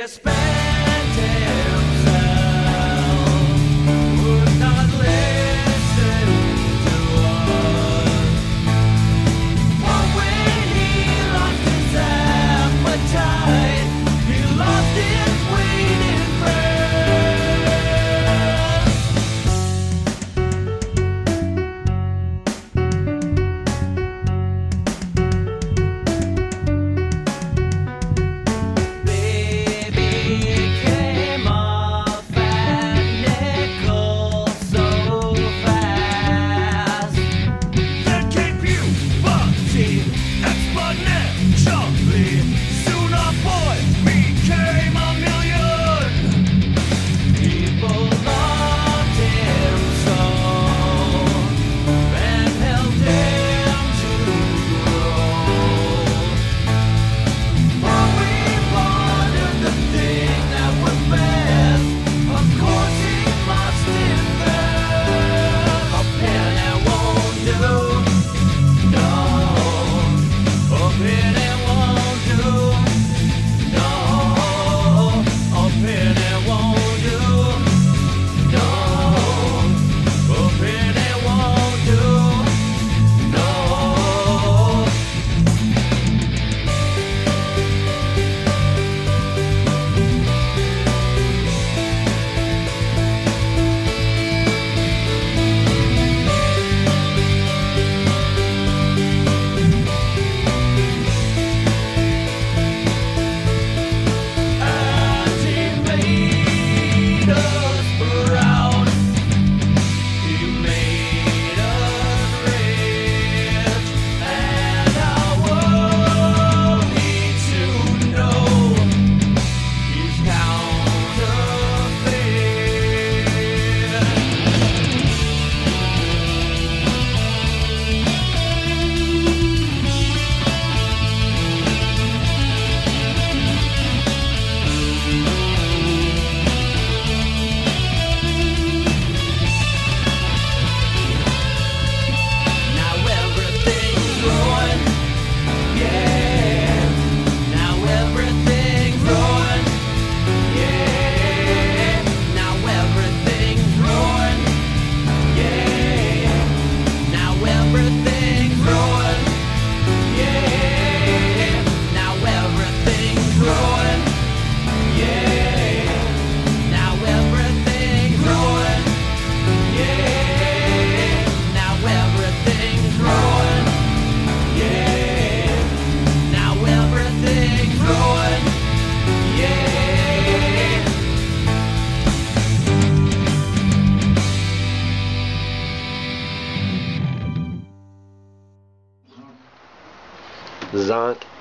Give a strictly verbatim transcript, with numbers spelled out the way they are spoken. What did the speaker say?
He spent himself, would not listen to us. But when he lost his appetite, he lost his waiting soon our boy became a million. People loved him so and held him to grow. But we wanted the thing that was best. Of course he must invest. A pen that won't do. No, a pen that won't do. No, a pen that won't do. No, a pen that won't do. No. And he made us proud. He made us rich. And how were we to know he's counterfeit? Now everything's ruined, yeah. Now everything's ruined, yeah. Now everything's ruined, yeah. Now everything's ruined, yeah. Now everything's ruined, yeah. Now everything's ruined, yeah. Now everything's ruined, yeah. Now everything's ruined, yeah. Zonk.